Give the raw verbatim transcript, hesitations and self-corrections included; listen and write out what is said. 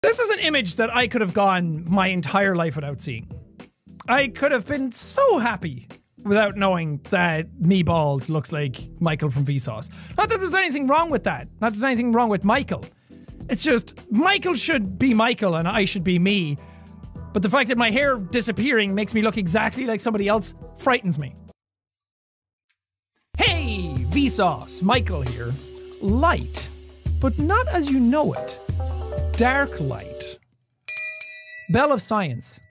This is an image that I could have gone my entire life without seeing. I could have been so happy without knowing that me bald looks like Michael from Vsauce. Not that there's anything wrong with that. Not that there's anything wrong with Michael. It's just, Michael should be Michael and I should be me. But the fact that my hair disappearing makes me look exactly like somebody else frightens me. Hey, Vsauce, Michael here. Light, but not as you know it. Dark light. Bell of science.